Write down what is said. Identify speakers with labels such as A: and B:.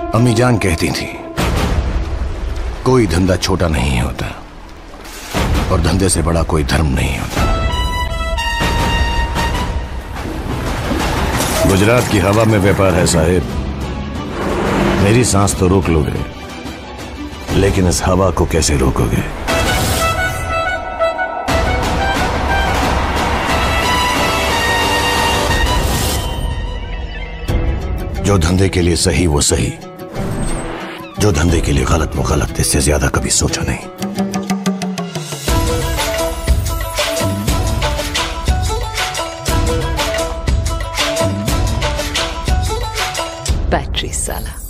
A: अम्मी जान कहती थी कोई धंधा छोटा नहीं होता और धंधे से बड़ा कोई धर्म नहीं होता। गुजरात की हवा में व्यापार है साहिब। मेरी सांस तो रोक लोगे, लेकिन इस हवा को कैसे रोकोगे? जो धंधे के लिए सही वो सही, जो धंधे के लिए गलत वो गलत। इससे ज्यादा कभी सोचा नहीं।
B: बैटरी साला।